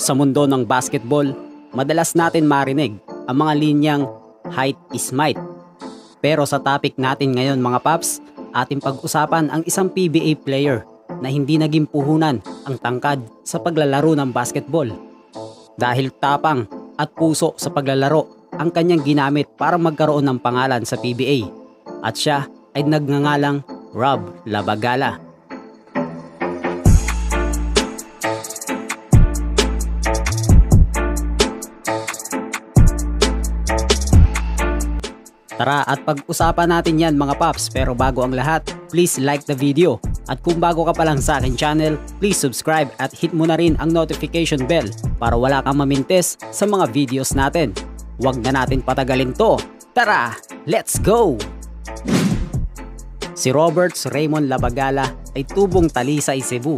Sa mundo ng basketball, madalas natin marinig ang mga linyang height is might. Pero sa topic natin ngayon mga paps, ating pag-usapan ang isang PBA player na hindi naging puhunan ang tangkad sa paglalaro ng basketball. Dahil tapang at puso sa paglalaro ang kanyang ginamit para magkaroon ng pangalan sa PBA. At siya ay nagngangalang Rob Labagala. Tara at pag-usapan natin yan mga paps, pero bago ang lahat, please like the video. At kung bago ka pa lang sa akin channel, please subscribe at hit mo na rin ang notification bell para wala kang mamintes sa mga videos natin. Huwag na natin patagalin to. Tara, let's go! Si Robert Raymond Labagala ay tubong Talisay, Cebu.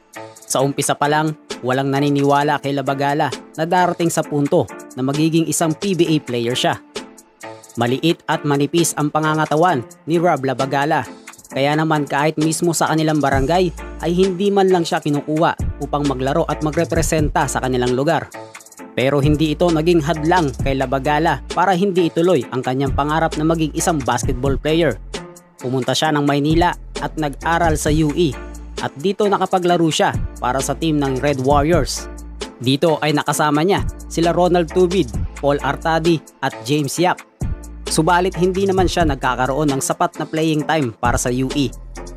Sa umpisa pa lang, walang naniniwala kay Labagala na darating sa punto na magiging isang PBA player siya. Maliit at manipis ang pangangatawan ni Rob Labagala, kaya naman kahit mismo sa kanilang barangay ay hindi man lang siya kinukuha upang maglaro at magrepresenta sa kanilang lugar. Pero hindi ito naging hadlang kay Labagala para hindi ituloy ang kanyang pangarap na maging isang basketball player. Pumunta siya ng Maynila at nag-aral sa UE at dito nakapaglaro siya para sa team ng Red Warriors. Dito ay nakasama niya sila Ronald Tubid, Paul Artadi at James Yap. Subalit hindi naman siya nagkakaroon ng sapat na playing time para sa UE.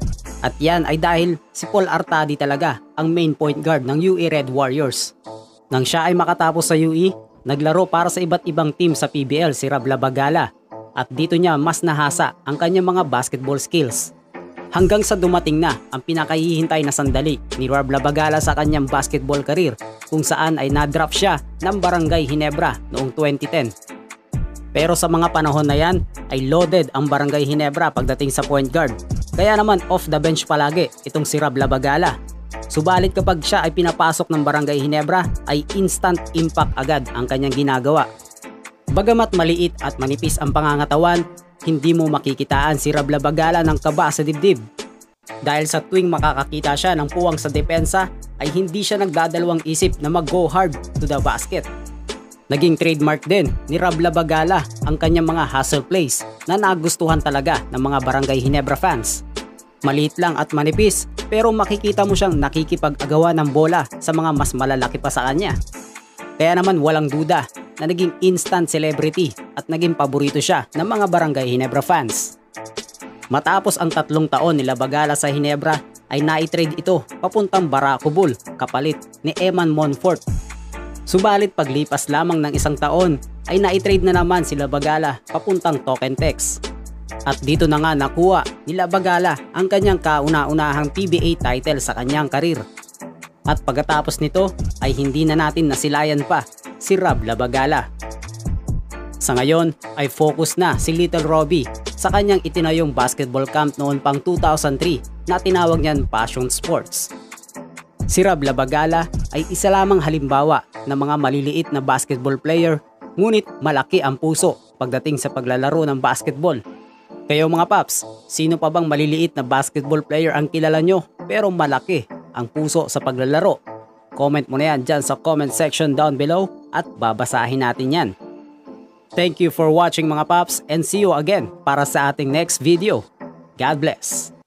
At yan ay dahil si Paul Artadi talaga ang main point guard ng UE Red Warriors. Nang siya ay makatapos sa UE, naglaro para sa iba't ibang team sa PBL si Rob Labagala at dito niya mas nahasa ang kanyang mga basketball skills. Hanggang sa dumating na ang pinakahihintay na sandali ni Rob Labagala sa kanyang basketball career kung saan ay na-draft siya ng Brgy.Ginebra noong 2010. Pero sa mga panahon na yan ay loaded ang Brgy.Ginebra pagdating sa point guard. Kaya naman off the bench palagi itong si Rob Labagala. Subalit kapag siya ay pinapasok ng Brgy.Ginebra ay instant impact agad ang kanyang ginagawa. Bagamat maliit at manipis ang pangangatawan, hindi mo makikitaan si Rob Labagala ng kaba sa dibdib. Dahil sa tuwing makakakita siya ng puwang sa depensa ay hindi siya nagdadalawang isip na mag-go hard to the basket. Naging trademark din ni Rob Labagala ang kanyang mga hustle plays na nagustuhan talaga ng mga Brgy.Ginebra fans. Maliit lang at manipis pero makikita mo siyang nakikipag-agawa ng bola sa mga mas malalaki pa sa kanya. Kaya naman walang duda na naging instant celebrity at naging paborito siya ng mga Brgy.Ginebra fans. Matapos ang 3 taon ni Labagala sa Ginebra ay naitrade ito papuntang Baracubul kapalit ni Eman Monfort. Subalit paglipas lamang ng 1 taon ay naitrade na naman si Labagala papuntang Token Tex. At dito na nga nakuha ni Labagala ang kanyang kauna-unahang PBA title sa kanyang karir. At pagkatapos nito ay hindi na natin nasilayan pa si Rob Labagala. Sa ngayon ay focus na si Little Robbie sa kanyang itinayong basketball camp noon pang 2003 na tinawag niyan Passion Sports. Si Rob Labagala ay isa lamang halimbawa ng mga maliliit na basketball player ngunit malaki ang puso pagdating sa paglalaro ng basketball. Kayo mga paps, sino pa bang maliliit na basketball player ang kilala nyo pero malaki ang puso sa paglalaro? Comment mo na yan dyan sa comment section down below at babasahin natin yan. Thank you for watching mga paps and see you again para sa ating next video. God bless!